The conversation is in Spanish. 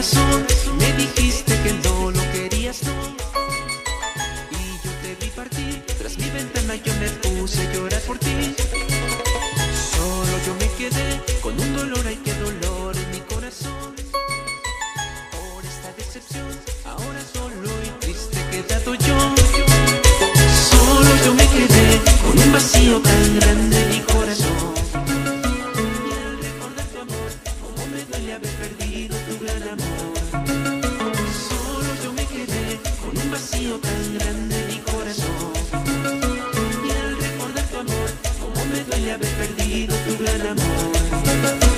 corazón. Me dijiste que no lo querías, no. Y yo te vi partir. Tras mi ventana yo me puse a llorar por ti. Solo yo me quedé con un dolor, ay qué dolor en mi corazón. Por esta decepción, ahora solo y triste he quedado yo. Solo yo me quedé con un vacío tan grande en mi corazón. Y al recordar tu amor, cómo me duele haber perdido tu gran amor. Solo yo me quedé con un vacío tan grande en mi corazón. Y al recordar tu amor, cómo me duele haber perdido tu gran amor.